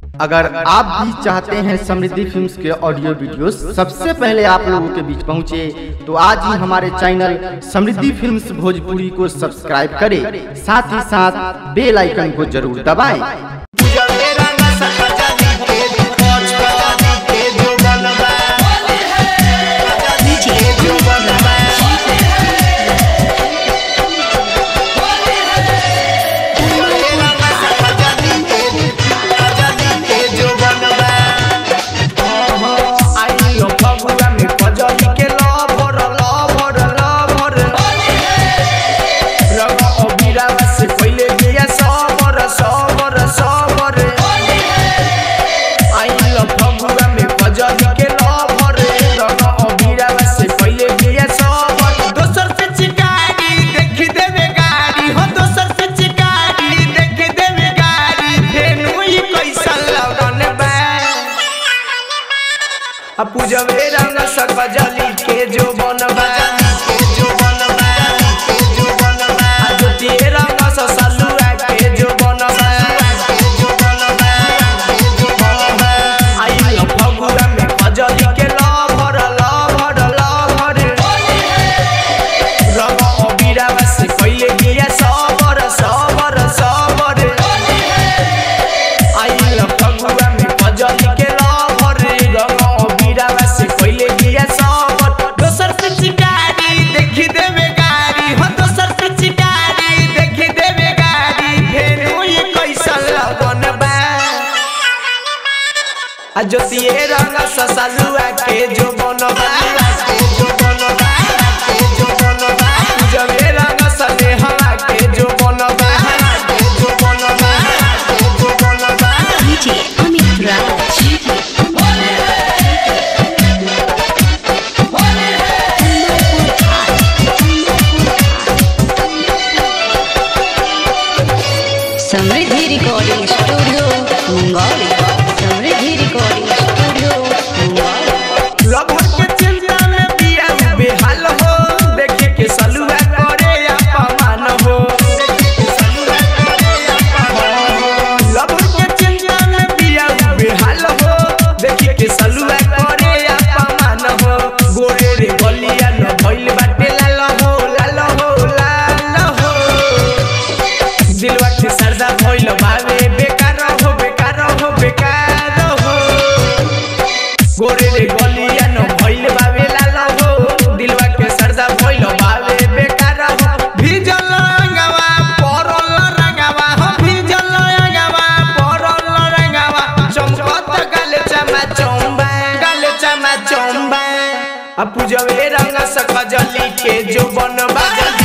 अगर आप भी चाहते हैं समृद्धि फिल्म्स के ऑडियो वीडियोस सबसे पहले आप लोगों के बीच पहुंचे, तो आज ही हमारे चैनल समृद्धि फिल्म्स भोजपुरी को सब्सक्राइब करें, साथ ही साथ बेल आइकन को जरूर दबाएं। पूजवे रंग सकजली के जो बनबा ज्योति रंग ससलुआ के जो बनबा आई फगुआ में कजली के लभर रंग अबीरावा से कइले गिया सबर आई फगुआ में कजली के ज्योति रंग ससलुआ के जो बनबा पूजवे रंग सनेहवा के जो बनबा DJ Amit Raj Samriddhi recording studio Mungauli. Samriddhi recording studio Mungauli. लगभग के चिंता में पिया बेहाल हो, देखे के सलुआ करे अपमान हो। लगभग के चिंता में पिया बेहाल हो, देखे के सलुआ करे अपमान हो। गोरे रे बलिया न भइल बाटे लाल हो दिलवा के सरदा भइल बावे बेकार हो गोरे रे गलिया न भइल बावे लाल हो दिलवा के सरदा भइल बावे बेकार हो। भिजल रंगवा परल रंगवा चमकत गाले चमा चौंबा पूजवे रंग सकजली के जो बनबा